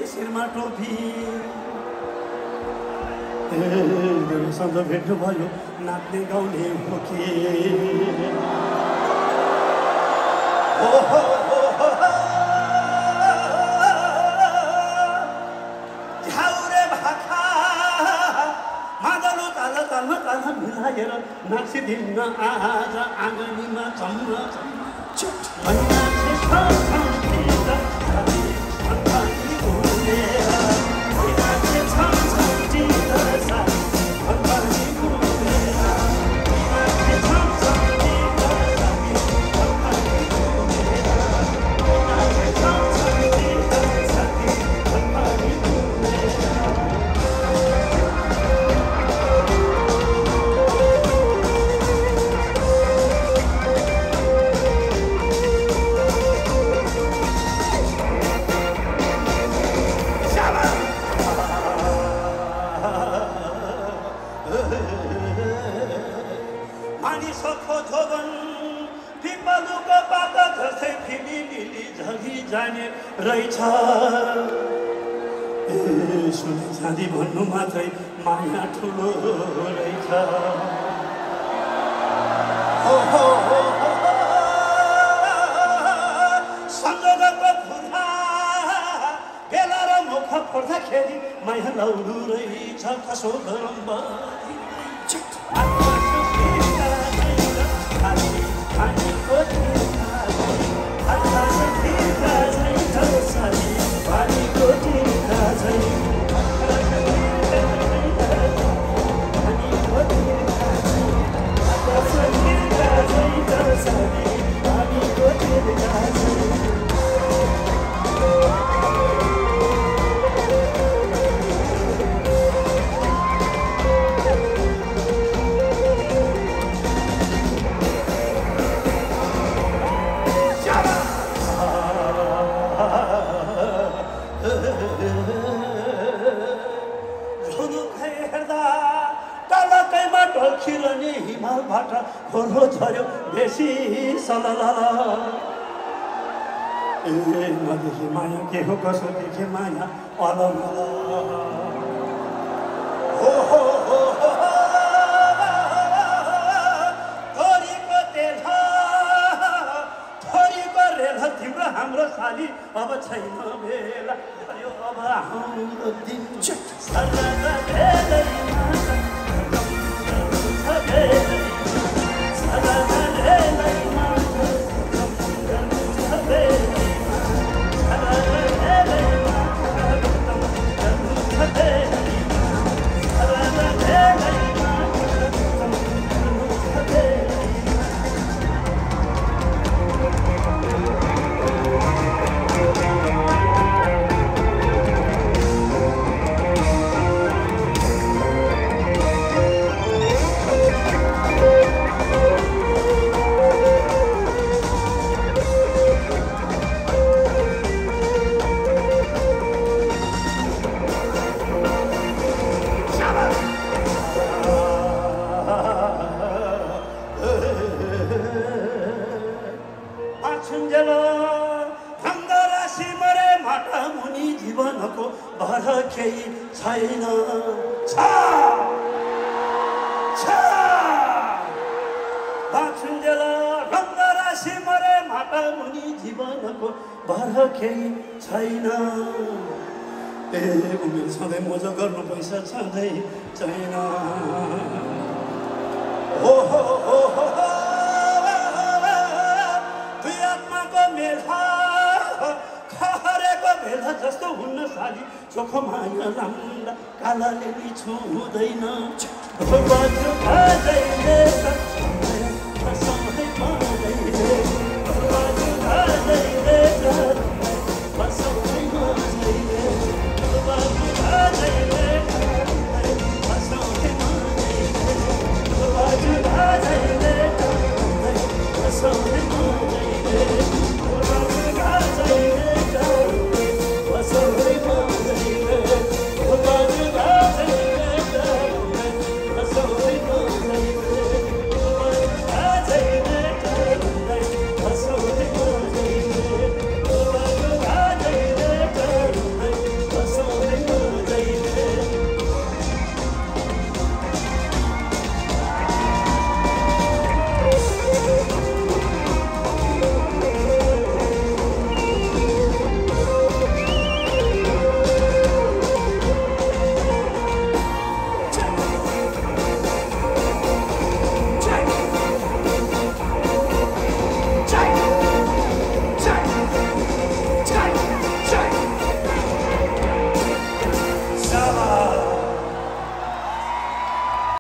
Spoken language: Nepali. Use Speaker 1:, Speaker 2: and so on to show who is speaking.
Speaker 1: शिरमा टोपी सधैँ भेट्नु भयो नाच्ने गाउने हो कि झ्याउरे भाखा मादलो ताल ताल ताल मिलाएर नाचिदिन्न आज आँगनीमा चम्म मानिसको जोवन पिपलुको पात जस्तै फिलिलिली झरी जाने रहेछ सुने चाँदी भन्नु मात्रै माया ठुलो रहेछ संजोगको फुर्हा बेला र मुख फोड्दाखेरि माया लौडु रहेछ कसो गरम खिरने हिमालबाट खोलो झर्यो बेसी सलला नदेखि माया के हो कसो देखे माया अलमल थोरीको तेल थोरीको रेल तिम्रो हाम्रो साली अब छैन बेला अब हाम्रो दिन जीवनको भर केही छैन बाछुन्जेल रङ्ग राशि मरे माटा मुनि जीवनको भर केही छैन उमेर सधैँ मजा गर्नु पैसा छँदै छैन दुई आत्माको मेला बेला जस्तो हुन्न साली चोखो माया लाम्दा कालाले नि छुँदैन